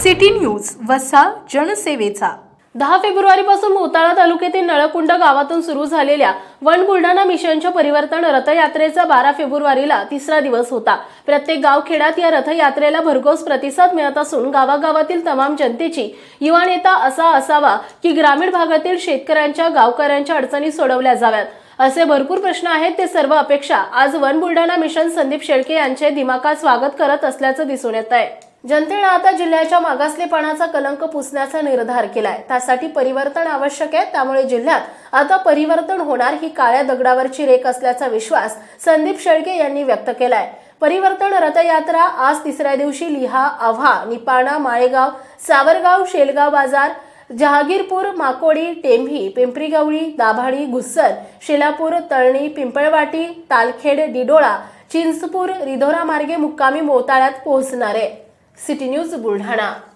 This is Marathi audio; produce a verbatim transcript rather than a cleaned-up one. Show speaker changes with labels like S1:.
S1: सिटी न्यूज वसा जनसेवेचा।
S2: दहा फेब्रुवारीपासून मोताळा तालुक्यातील नळकुंड गावातून सुरू झालेल्या वन बुलढाणा मिशनच्या परिवर्तन रथयात्रेचा बारा फेब्रुवारीला तिसरा दिवस होता। प्रत्येक गावखेड्यात या रथयात्रेला भरघोस प्रतिसाद मिळत असून गावागावातील तमाम जनतेची युवा नेता असा असावा की ग्रामीण भागातील शेतकऱ्यांच्या गावकऱ्यांच्या अडचणी सोडवल्या जाव्यात असे भरपूर प्रश्न आहेत। ते सर्व अपेक्षा आज वन बुलढाणा मिशन संदीप शेळके यांचे दिमाखात स्वागत करत असल्याचं दिसून येत आहे। जनतेने आता जिल्ह्याच्या मागासलेपणाचा कलंक पुसण्याचा निर्धार केलाय। त्यासाठी परिवर्तन आवश्यक आहे। त्यामुळे जिल्ह्यात आता परिवर्तन होणार ही काळ्या दगडावरची रेख असल्याचा विश्वास संदीप शेळके यांनी व्यक्त केलाय। परिवर्तन रथयात्रा आज तिसऱ्या दिवशी लिहा, आव्हा, निपाणा, माळेगाव, सावरगाव, शेलगाव बाजार, जहागीरपूर, माकोडी, टेंभी, पिंपरीगवळी, दाभाडी, घुस्सर, शेलापूर, तळणी, पिंपळवाटी, तालखेड, दिडोळा, चिंचपूर, रिधोरा मार्गे मुक्कामी मोताळ्यात पोहोचणार आहे। City news Buldhana.